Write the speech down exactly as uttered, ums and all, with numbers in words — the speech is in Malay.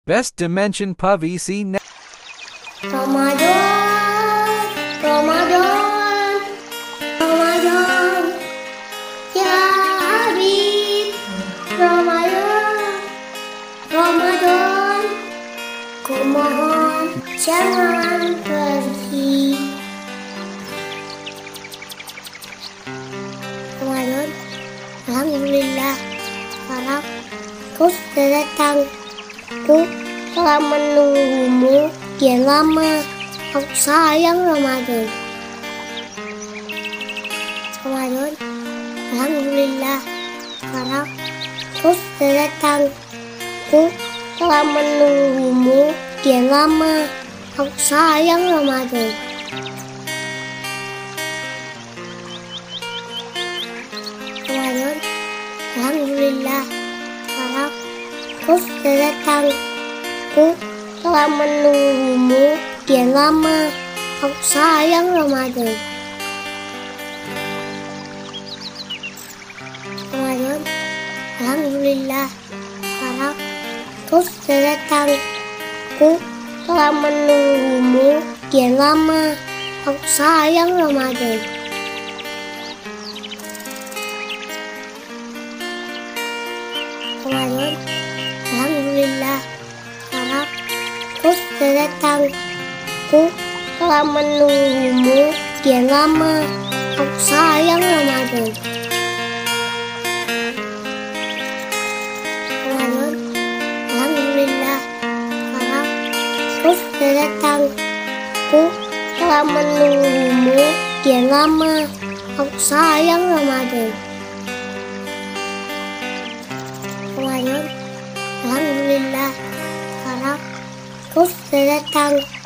Best Dimension P U V C net. Ramadan, Ramadan, Ramadan, ya Habib, Ramadan, Ramadan, ku mohon jangan pergi. Ramadan, alhamdulillah, sekarang kau sudah datang. Aku telah menunggumu kian lama. Aku sayang Ramadan. Ramadan, alhamdulillah, sekarang kau sudah datang. Aku telah menunggumu kian lama. Aku sayang Ramadan. Ramadan, alhamdulillah, sekarang kau sudah datang. Aku telah menunggumu kian lama. Aku sayang Ramadan. Ramadan, alhamdulillah, sekarang kau sudah datang. Aku telah menunggumu kian lama. Aku sayang Ramadan. Ramadan, alhamdulillah, sekarang kau sudah datang. Aku telah menunggumu kian lama. Aku sayang Ramadan. Ramadan, alhamdulillah, sekarang kau sudah datang. Aku telah menunggumu kian lama. Aku sayang Ramadan. Ramadan, alhamdulillah, sekarang kau sudah datang.